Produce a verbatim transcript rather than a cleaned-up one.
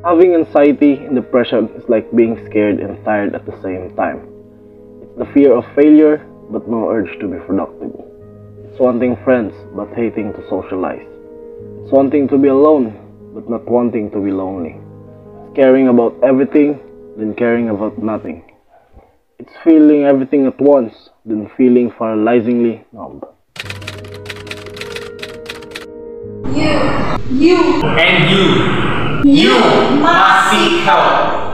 Having anxiety and depression is like being scared and tired at the same time. It's the fear of failure, but no urge to be productive. It's wanting friends, but hating to socialize. It's wanting to be alone, but not wanting to be lonely. It's caring about everything, then caring about nothing. It's feeling everything at once, then feeling paralyzingly numb. You, you, and you, you must seek help.